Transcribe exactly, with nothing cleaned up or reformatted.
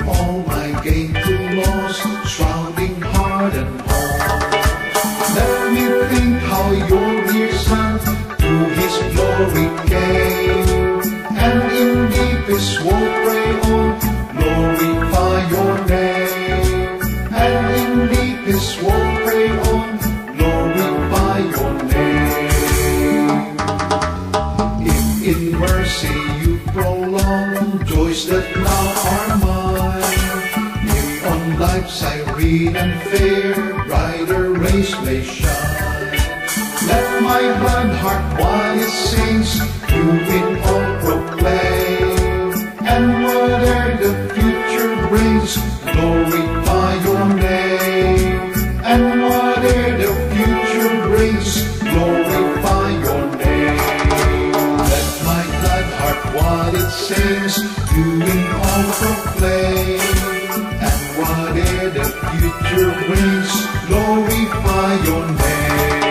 all my gain to loss, shrouding heart and home. Let me think how your dear Son to His glory came, and in deepest woe pray on, glorify your name. And in deepest woe pray on, glorify your name. If in mercy you prolong joys that now are mine, if on life's serene and fair brighter rays may shine, let my glad heart while it sings you in all proclaim, and whate'er the future brings, glorify your name. And whate'er the future brings, glorify your name. Let my glad heart while it sings you in all proclaim, and whate'er the future brings, glorify your name.